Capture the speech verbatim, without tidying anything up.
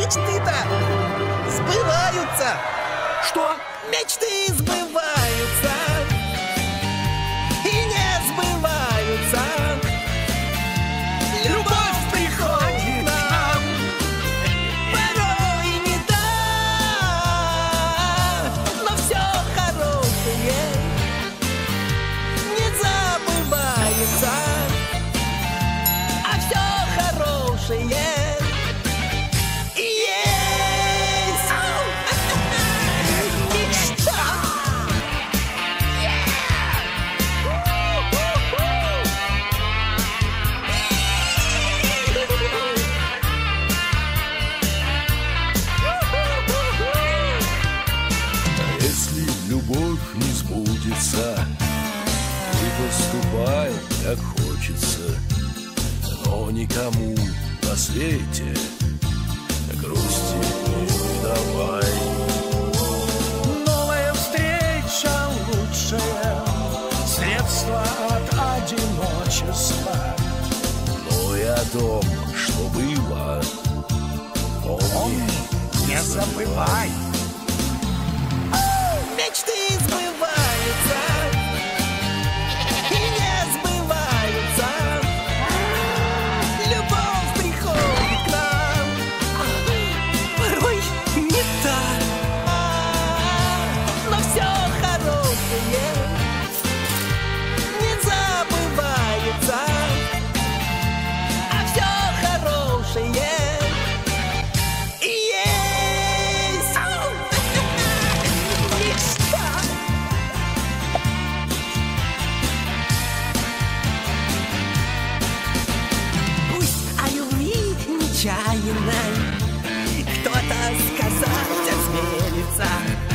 мечты-то сбываются. Что? Мечты сбываются и не сбываются. Любовь приходит к нам, порой не так, но все хорошее не забывается, а все хорошее есть. Мечта. Если любовь не сбудется, ты поступай, как хочется, но никому на свете грусти не давай. Новая встреча лучшее средство от одиночества. Но и о том, что было, помни, Не забывай. Мечты сбываются и не сбываются. Любовь приходит к нам, порой не так, но все хорошее не забывается, а все хорошее есть. Мечта. Пусть о любви нечаянной кто-то сказать осмелится,